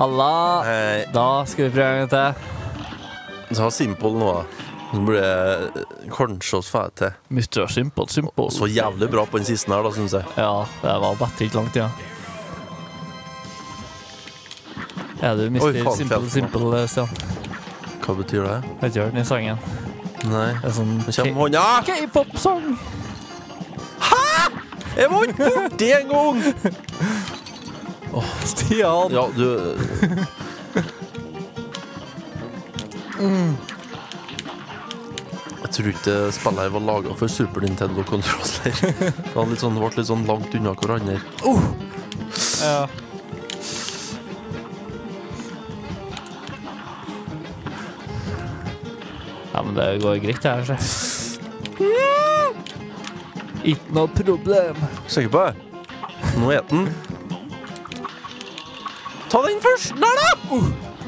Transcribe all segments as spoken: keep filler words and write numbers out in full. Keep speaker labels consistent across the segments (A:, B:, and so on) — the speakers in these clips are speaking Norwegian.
A: Halla.
B: Hei.
A: Da skal vi prøve en gang til.
B: Så har Simple nå da. Så blir det kanskje oss ferdig til.
A: mister Simple, Simple.
B: Så jævlig bra på den siste her da, synes jeg.
A: Ja, det var bedre ikke langt, ja. Er du mister
B: Oi, faen,
A: Simple,
B: fjellet.
A: Simple, Stian?
B: Hva betyr det?
A: Jeg har ikke hørt den i sangen.
B: Nei.
A: Det er sånn
B: Nå kommer hånda!
A: K-pop-sang.
B: Hæ? Jeg var ikke borti en gang!
A: Åh, Stian.
B: Ja, du...
A: Mm.
B: Jeg tror ikke spillet her var laget for Super Nintendo-kontroller. Det var litt sånn, det ble litt sånn langt unna hverandre.
A: Uh. Ja. Ja, men det går greit her, så. Ikke noe problem.
B: Sikker på det? Nå er den. Ta den først! Der da! Uh.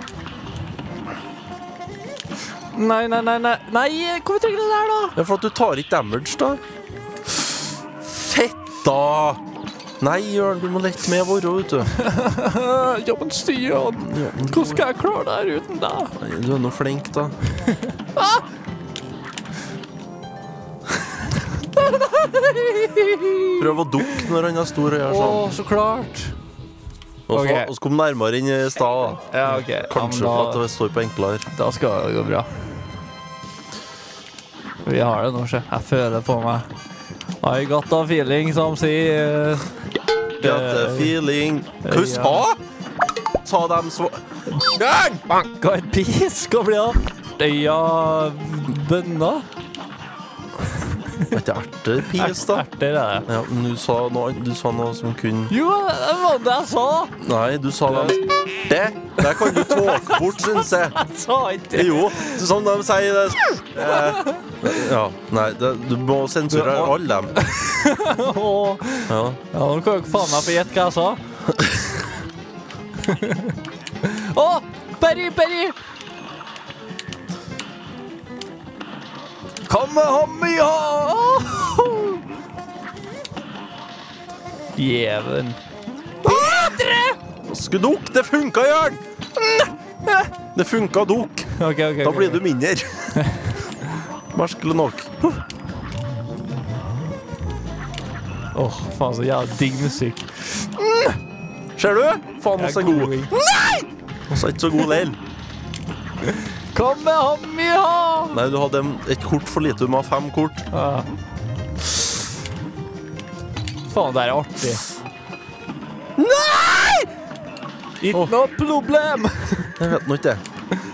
A: Nei, nei, nei, nei. Nei, hvorfor trenger du det her, da?
B: Ja, for at du tar ikke damage, da. Fetta! Nei, Jørn, du må lette med våre, vet du.
A: Ja, men Stian, hvordan skal jeg klare det her uten deg?
B: Nei, du er noe flink, da.
A: Ah!
B: Prøv å dukke når han er stor og gjør
A: Åh,
B: sånn.
A: så klart.
B: Og så
A: Ok.
B: og så kom nærmere inn i stad, da.
A: Ja, ok.
B: Kanskje
A: Ja,
B: for
A: men
B: at
A: da,
B: det står på enklere.
A: da skal det gå bra. Vi har det nå, se. Jeg føler på meg. I got a feeling, som sier...
B: Got a feeling. Hva sa? Sa dem så... Jørn! Bang!
A: Hva er pis? Hva blir det? Øya bønna?
B: Er ikke erter pis, da?
A: Erter er det.
B: Ja, men du sa noe, du sa noe som kun...
A: Jo, det var det jeg sa.
B: Nei, du sa dem... Det? Der kan du tåke bort, synes jeg.
A: Jeg sa ikke det.
B: Jo, så som de sier det... Eh, ja, nei, det, du må sensurere alle dem.
A: Åh.
B: Ja.
A: Ja, nå kan jeg faen meg få gjette hva jeg sa. Åh, Perry, Perry! Kom med ham i hånd! Jæven. Bedre!
B: Skal duk, det funka, Jørn! Det funka duk.
A: Ok, ok,
B: Da
A: ok.
B: blir du mindre. Merkelig nok.
A: Åh, faen så jævlig digg musikk.
B: Ser du? Faen,
A: Jeg
B: også er
A: er god
B: god.
A: i.
B: Nei! Også er ikke så god leil.
A: Kom med ham i hånd!
B: Nei, du hadde en- et kort for lite. Du må ha fem kort.
A: Ja. Faen, det her er artig.
B: Nei!
A: Ikke
B: Åh.
A: noe problem!
B: Jeg vet nå ikke det.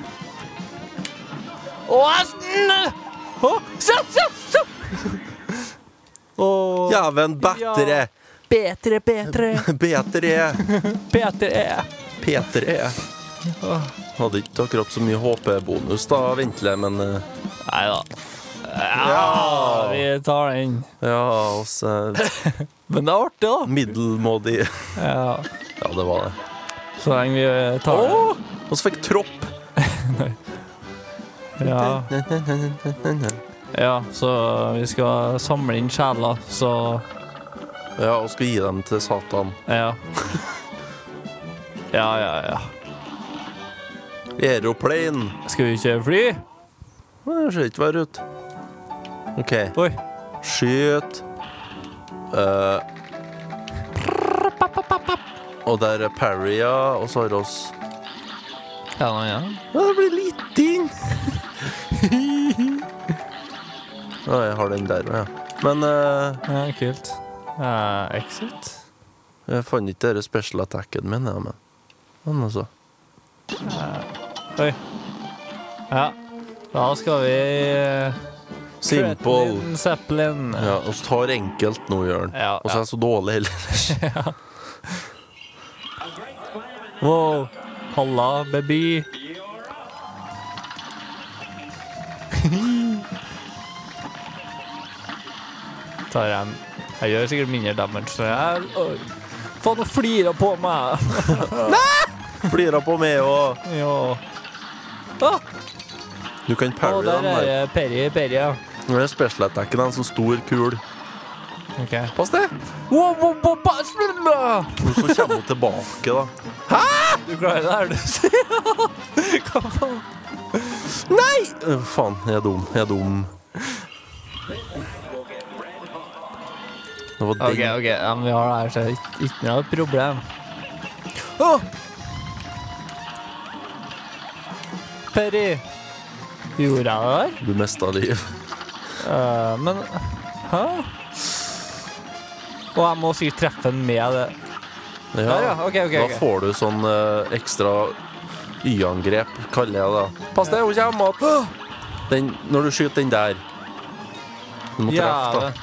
A: Åh, hesten! Åh, stopp, stopp, stopp! Åh,
B: Jæven, bedre.
A: Petre, Petre,
B: Bedre.
A: Petre.
B: Petre. Hadde ikke akkurat så mye H P-bonus da, ventelig, men... eh,
A: Neida. Ja,
B: Ja.
A: vi tar den.
B: Ja, også
A: Men det er artig da.
B: middelmådig.
A: Ja,
B: Ja, det var det.
A: så lenge vi tar det.
B: Åh! Og så fikk tropp.
A: Ja, ja, så vi skal samle inn sjeler, så
B: Ja, og skal gi dem til Satan.
A: ja. Ja, ja, ja.
B: Aeroplane.
A: Skal vi kjøre fly?
B: Det ser ikke verre ut. Ok.
A: Oi.
B: Skyt. Eh, og der er Parry, ja. Og så har oss...
A: Ja, nå, ja.
B: Ja, det blir litt inn. Ja, jeg har den der, ja. Men eh,
A: Ja, kult. Uh, exit.
B: jeg fant ikke dere special attacken min, ja, men... Men altså...
A: Oi. Ja. Da skal vi... Uh,
B: Simple.
A: Kretlin Zeppelin.
B: Ja, og så tar enkelt nå, Jørn.
A: Ja,
B: Og så er jeg så dårlig heller.
A: ja. Wow. Halla, baby. Tar jeg... Jeg gjør sikkert mindre damage, så jeg... Oi. Faen, nå flirer på meg.
B: Flirer på meg, og
A: Ja. Ah,
B: du kan
A: å,
B: parry
A: der
B: den der.
A: er Perry, Perry, ja.
B: Nå er special attacken en så stor kul.
A: Ok.
B: Pass det!
A: Wow, wow, wow, pass!
B: Og så kommer hun tilbake, da. Hæ?!
A: Du klarer det her, du. Hva faen?
B: Nei! Øh, faen, jeg er dum. Jeg er dum. Det var den.
A: Ok, ok, ja, men vi har det her, så ikke, ikke noe problem. Åh! Perry! Gjorde jeg det der?
B: Du mistet liv.
A: Uh, men... Hæ? Og jeg må sikkert treffe den med det.
B: Ja,
A: Der, ja. Ok, ok,
B: da
A: ok.
B: får du sånn eh, ekstra y-angrep, kaller jeg det. Pass deg, hun kommer at... Den, når du skyter den der. Du må treffe, da.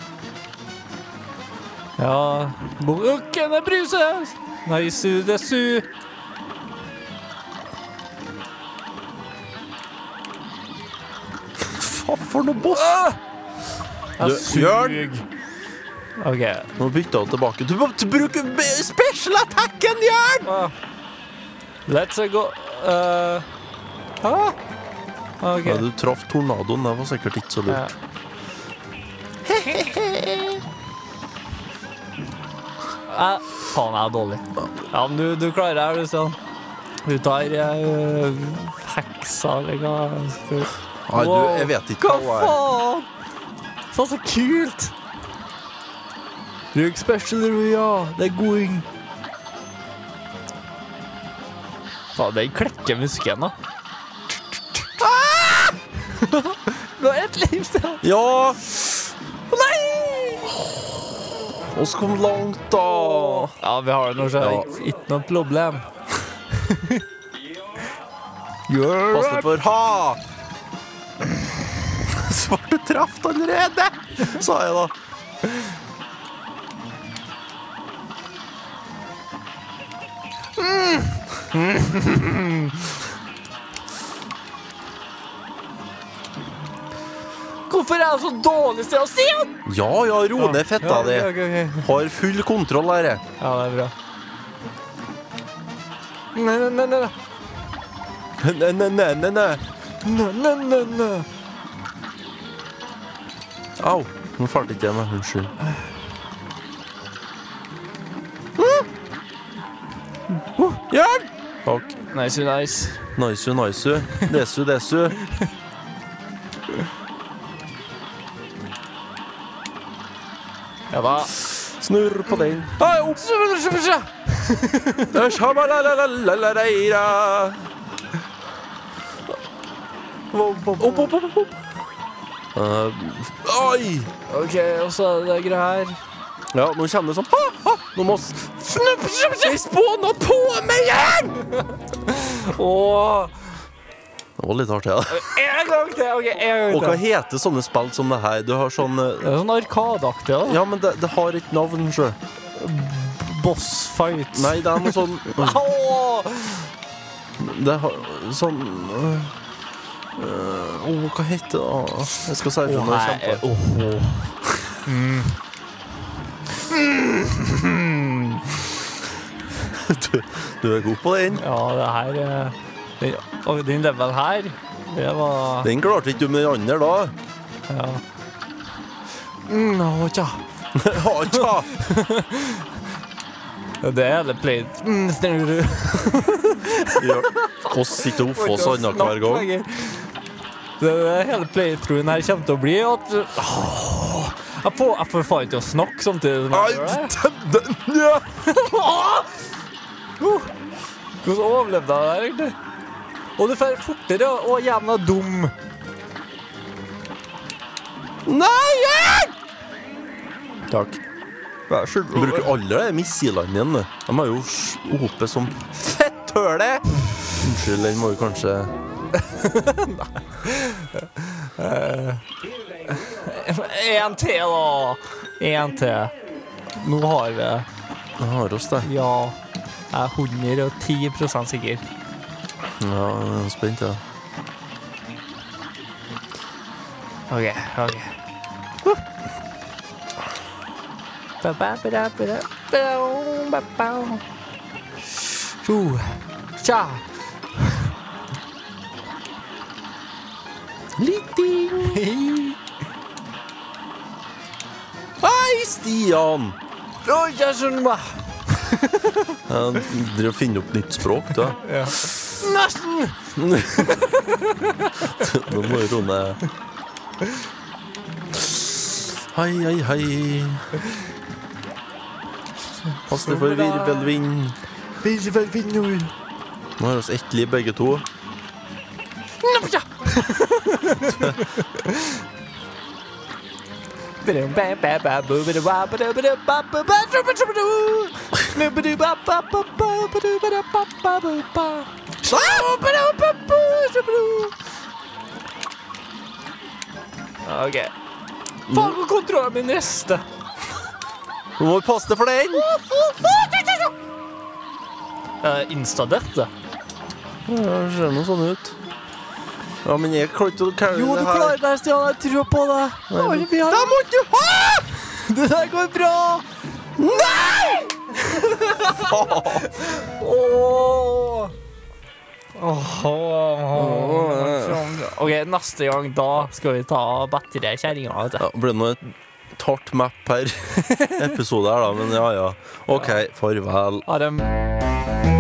A: Ja, bukken er bruset! Nei, su, det er su.
B: Faen for noe boss!
A: Jeg
B: Du,
A: sug. Ok.
B: Nå bytter jeg tilbake. Du må bruke be- special attacken, Jørn!
A: Ah. Let's go. Uh, ah? Ok.
B: Ja, du traff tornadoen, det var sikkert ikke så
A: Ja.
B: lurt.
A: Eh, faen, jeg er dårlig. Ja, men du, du klarer det her, du, sånn. Du tar uh, heksa, eller hva?
B: Nei, du, jeg vet ikke
A: Hva
B: hva hun er.
A: faen? Faen, så kult! Bruk special, ja. Det er going. Faen, den klekker musikken, da. Du har ett liv, Stian.
B: Ja!
A: Nei!
B: Oss kom langt, da.
A: Ja, vi har det nå, så
B: Ja.
A: ikke, ikke noe problem. You're
B: Pass deg for ha! Svarte traft allerede, sa jeg da.
A: Hvorfor er jeg så dårlig sted å si han?
B: Ja, ja, ro ned fetta di.
A: ok, ok.
B: Har full kontroll her, jeg.
A: Ja, det er bra. Nei, nei, nei, nei.
B: Nei, nei, nei, nei, nei.
A: Nei, nei, nei, nei.
B: Au, nå fart ikke jeg meg, unnskyld. Jørn! Takk.
A: Nice, nice.
B: Nice, nice. Desu, desu.
A: Ja da.
B: Snurr på den. Hei, opp! Shabalalalalalaira. Opp, opp, opp, opp, opp. Uh, oi!
A: Ok, og så er det greia her.
B: Ja, nå kommer det sånn. Ha, ha, nå må s- Snupp, snupp, jeg spåner på meg igjen!
A: Åh,
B: Det var litt artig, da.
A: en gang til, ok, en gang
B: Og hva
A: til.
B: heter sånne spill som det her? Du har sånn... eh,
A: Det er sånn arkadaktig, da.
B: Ja, men det, det har ikke navn, sjø.
A: Boss fight.
B: Nei, det er noe sånn...
A: Åh!
B: Det har sånn... øh, øh, Åh, hva heter det da? Jeg skal si det når jeg
A: Åh,
B: kjemper.
A: åh.
B: Du, du er god på den.
A: Ja, det her eh, den, og den level her, det var
B: Den klarte ikke du med den andre da.
A: ja. Mm, åh, tja.
B: Ha, tja!
A: Ja, det er hele play. Mm, stemmer du?
B: Ja. Og sitte opp for oss andre hver gang.
A: Det er hele playthroughen her kommer til å bli at åh, jeg får, jeg får faen ikke å snakke samtidig som jeg gjør det.
B: Ai, den, ja.
A: Hvordan overlevde jeg det her, egentlig? Og du får fortere og jævla dum.
B: Nei, Jørn! Takk.
A: Vær så
B: Du bruker alle de missilene igjen, du. De har jo s- oppe som fetthøle. Unnskyld, den må jo kanskje...
A: En til, da. En til. Nå har vi det.
B: Jeg har oss det.
A: Ja. Jeg er hundre og ti prosent sikker.
B: Ja, jeg er spent, ja.
A: Ok, ok. Uh. Ba, ba, ba, da, ba, da, ba, ba, ba. Uh. Tja.
B: Litting. Hei, Stian!
A: Oi, jeg skjønner meg.
B: Jeg driver og finner opp nytt språk, da.
A: Ja. Nesten!
B: Nå må jeg roe ned. Hei, hei, hei. Pass deg for virvelvind.
A: Virvelvind nå.
B: Nå har vi ett liv begge to.
A: Ok. Faen, hvor kontrollen min rister.
B: Nå må vi passe deg for den.
A: Uh, Instadett, det.
B: Ja, det ser noe sånn ut. Ja, men jeg klarer ikke å carry
A: Jo,
B: det
A: du
B: her.
A: klarer det, Stian. Jeg tror på det.
B: Nei,
A: vi har...
B: Da må du ha!
A: Det der går bra.
B: Nei!
A: Åh. Åh. Ok, neste gang da skal vi ta batteriet kjæringa, vet du.
B: Ja, ble det noe tart map per episode her da, men ja, ja. Ok, farvel.
A: Ha det.